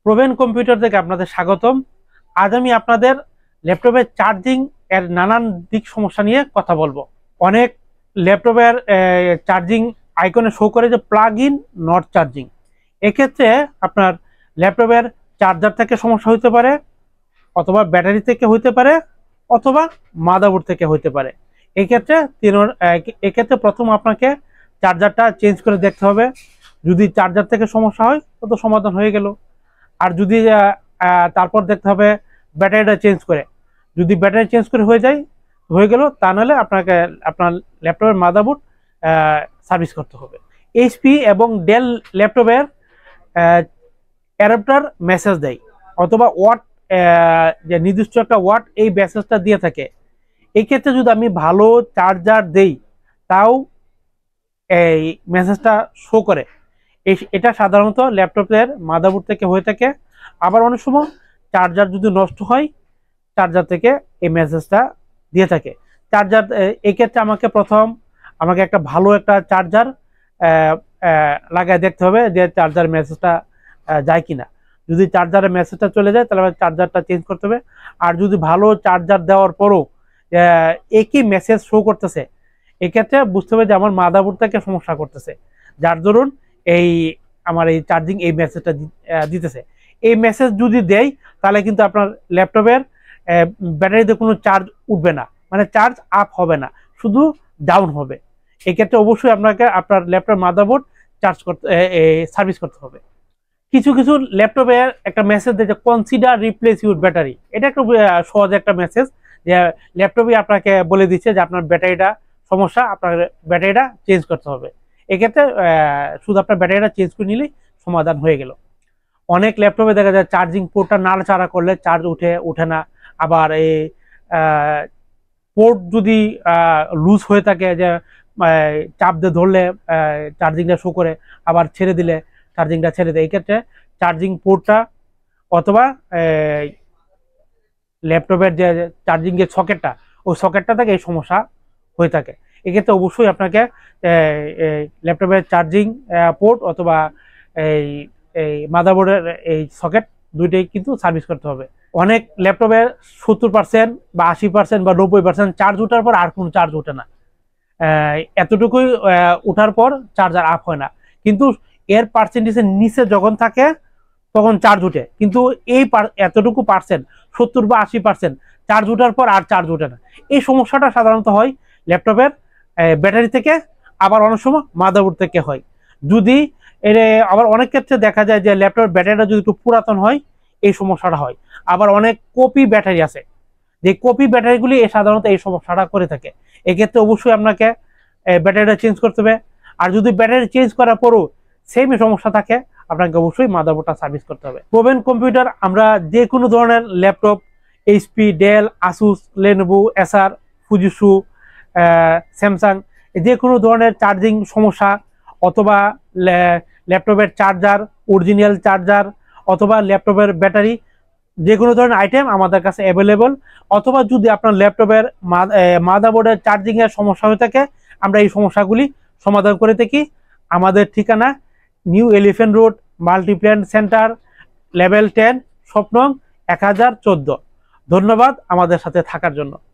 প্রবেন computer থেকে আপনাদের স্বাগতম। আজ আমি আপনাদের ল্যাপটপের চার্জিং এর নানান দিক সমস্যা নিয়ে কথা বলবো। অনেক ল্যাপটপের চার্জিং আইকনে শো করে যে প্লাগ ইন নট চার্জিং। এক্ষেত্রে আপনার ল্যাপটপের চার্জার থেকে সমস্যা হতে পারে, অথবা ব্যাটারি থেকে হতে পারে, অথবা মাদারবোর্ড থেকে হতে পারে। এক্ষেত্রে প্রথম আপনাকে চার্জারটা চেঞ্জ করে দেখতে হবে। যদি চার্জার থেকে সমস্যা হয় তো সমাধান হয়ে গেল। আর যদি তারপর দেখতে হবে ব্যাটারিটা চেঞ্জ করে। যদি ব্যাটারি চেঞ্জ করে হয়ে গেল, তা নাহলে আপনাকে আপনার ল্যাপটপের মাদারবোর্ড সার্ভিস করতে হবে। এইচপি এবং ডেল ল্যাপটপের অ্যাডাপ্টার মেসেজ দেয়, অথবা ওয়াট যে নির্দিষ্ট একটা ওয়াট এই মেসেজটা দিয়ে থাকে। এই ক্ষেত্রে যদি আমি ভালো চার্জার দেই তাও এই মেসেজটা শো করে। এটা সাধারণত ল্যাপটপের মাদারবোর্ড থেকে হয়ে থাকে। আবার অনেক সময় চার্জার যদি নষ্ট হয়, চার্জার থেকে এই মেসেজটা দিয়ে থাকে। চার্জার এক্ষেত্রে আমাকে একটা ভালো একটা চার্জার লাগায় দেখতে হবে যে চার্জার মেসেজটা যায় কিনা। যদি চার্জারের মেসেজটা চলে যায় তাহলে চার্জারটা চেঞ্জ করতে হবে। আর যদি ভালো চার্জার দেওয়ার পরও একই মেসেজ শো করতেছে, এক্ষেত্রে বুঝতে হবে যে আমার মাদারবোর্ড থেকে সমস্যা করতেছে, যার দরুন আমার এই চার্জিং এই মেসেজটা দিতেছে। এই মেসেজ যদি দেয় তাহলে কিন্তু আপনার ল্যাপটপের ব্যাটারিতে কোনো চার্জ উঠবে না, মানে চার্জ আপ হবে না, শুধু ডাউন হবে। এক্ষেত্রে অবশ্যই আপনাকে আপনার ল্যাপটপ মাদারবোর্ড সার্ভিস করতে হবে। কিছু ল্যাপটপে একটা মেসেজ দেয় যে কনসিডার রিপ্লেস ইউর ব্যাটারি। এটা একটা সহজ একটা মেসেজ, যে ল্যাপটপই আপনাকে বলে দিচ্ছে যে আপনার ব্যাটারিটা সমস্যা, আপনার ব্যাটারিটা চেঞ্জ করতে হবে। এক্ষেত্রে শুধু আপনার ব্যাটারিটা চেঞ্জ করে নিলেই সমাধান হয়ে গেল। অনেক ল্যাপটপে দেখা যায় চার্জিং পোর্টটা নাড়াচাড়া করলে চার্জ ওঠে না। আবার এই পোর্ট যদি লুজ হয়ে থাকে, যে চাপ দিয়ে ধরলে চার্জিংটা শো করে, আবার ছেড়ে দিলে চার্জিংটা ছেড়ে দেয়। এই ক্ষেত্রে চার্জিং পোর্টটা অথবা ল্যাপটপের যে চার্জিং এর সকেটটা, ওই সকেটটা থেকে এই সমস্যা হয়ে থাকে। এক্ষেত্রে অবশ্যই আপনাকে ল্যাপটপের চার্জিং পোর্ট অথবা এই মাদারবোর্ডের এই সকেট দুইটাই কিন্তু সার্ভিস করতে হবে। অনেক ল্যাপটপের 70% বা 80% বা 90% চার্জ ওঠার পর আর কোনো চার্জ ওঠে না। এতটুকুই ওঠার পর চার্জার আপ হয় না, কিন্তু এর পার্সেন্টেজের নিচে যখন থাকে তখন চার্জ ওঠে। কিন্তু এতটুকু পার্সেন্ট 70 বা 80% চার্জ ওঠার পর আর চার্জ ওঠে না। এই সমস্যাটা সাধারণত হয় ল্যাপটপের ব্যাটারি থেকে, আবার অনেক সময় মাদারবোর্ড থেকে হয়। যদি আবার অনেক ক্ষেত্রে দেখা যায় যে ল্যাপটপের ব্যাটারিটা যদি একটু পুরাতন হয়, এই সমস্যাটা হয়। আবার অনেক কপি ব্যাটারি আছে, যে কপি ব্যাটারিগুলি সাধারণত এই সমস্যাটা করে থাকে। এক্ষেত্রে অবশ্যই আপনাকে ব্যাটারিটা চেঞ্জ করতে হবে। আর যদি ব্যাটারি চেঞ্জ করার পরও সেম সমস্যা থাকে, আপনাকে অবশ্যই মাদারবোর্ডটা সার্ভিস করতে হবে। প্রবেন কম্পিউটার আমরা যে কোনো ধরনের laptop, HP, Dell, Asus, Lenovo, Acer, Fujitsu, Samsung, যে কোনো ধরনের চার্জিং সমস্যা, অথবা ল্যাপটপের চার্জার, অরিজিনাল চার্জার, অথবা ল্যাপটপের ব্যাটারি, যে কোনো ধরনের আইটেম আমাদের কাছে অ্যাভেলেবল। অথবা যদি আপনার ল্যাপটপের মাদারবোর্ডের চার্জিং এর সমস্যা হয়ে থাকে, আমরা এই সমস্যাগুলি সমাধান করে থাকি। আমাদের ঠিকানা New Elephant Road, Multiplan Centre, level 10, shop নং 1014। ধন্যবাদ আমাদের সাথে থাকার জন্য।